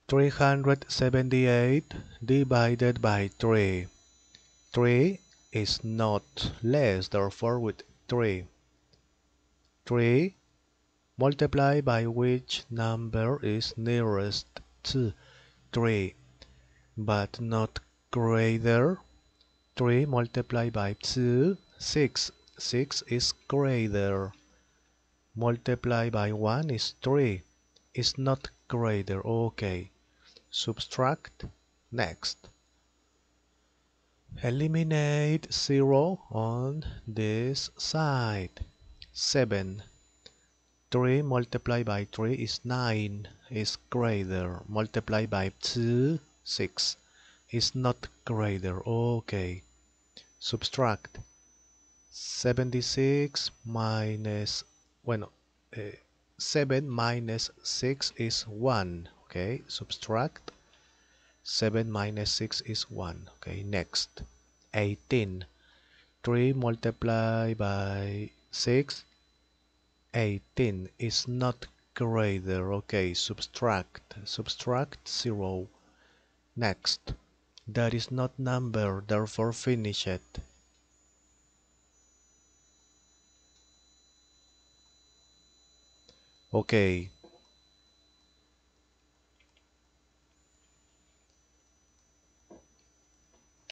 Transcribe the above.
378 divided by 3. 3 is not less, therefore with 3. 3 multiplied by which number is nearest to 3, but not greater. 3 multiplied by 2, 6. 6 is greater. Multiplied by 1 is 3. It's not greater. Okay. Subtract. Next. Eliminate 0 on this side. 7. 3 multiplied by 3 is 9. Is greater. Multiplied by 2, 6. Is not greater. Okay. Subtract. 76 minus, bueno, 7 minus 6 is 1. Okay, subtract. 7 minus 6 is 1. Okay, next. 18. 3 multiplied by 6. 18 is not greater. Okay, subtract. Subtract 0. Next. That is not number, therefore finish it. Okay,